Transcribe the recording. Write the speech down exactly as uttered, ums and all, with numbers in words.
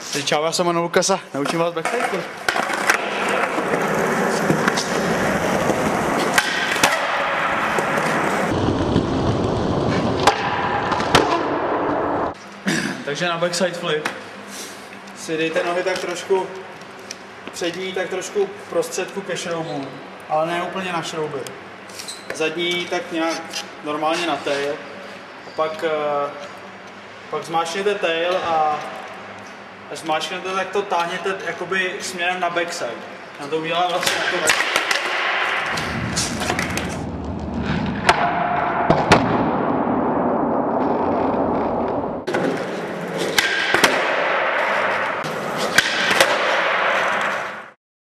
Čau, já jsem Jmenuji Lukasa, naučím vás backside. Takže na backside flip si dejte nohy tak trošku přední, tak trošku prostředku ke šroubům, ale ne úplně na šrouby. Zadní tak nějak normálně na tail. A pak, pak zmáčkněte tail a až zmáčknete, tak to táhněte jakoby směrem na backside. Já to udělám vlastně jako